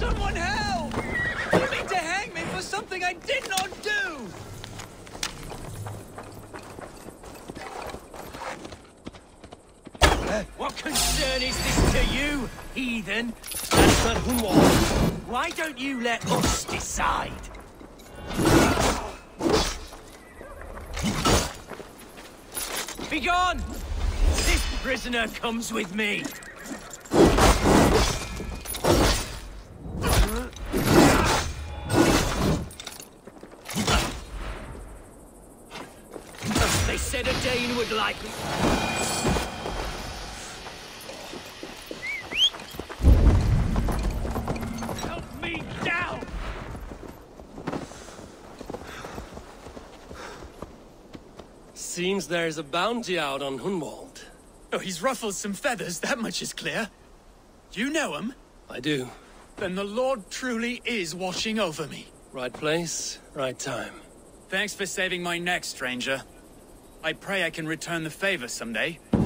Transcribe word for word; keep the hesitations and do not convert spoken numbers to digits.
Someone help! You mean to hang me for something I did not do! What concern is this to you, heathen? That's not Hunwald. Why don't you let us decide? Begone! This prisoner comes with me. They said a Dane would like me. Help me down! Seems there's a bounty out on Hunwald. Oh, he's ruffled some feathers, that much is clear. Do you know him? I do. Then the Lord truly is watching over me. Right place, right time. Thanks for saving my neck, stranger. I pray I can return the favor someday.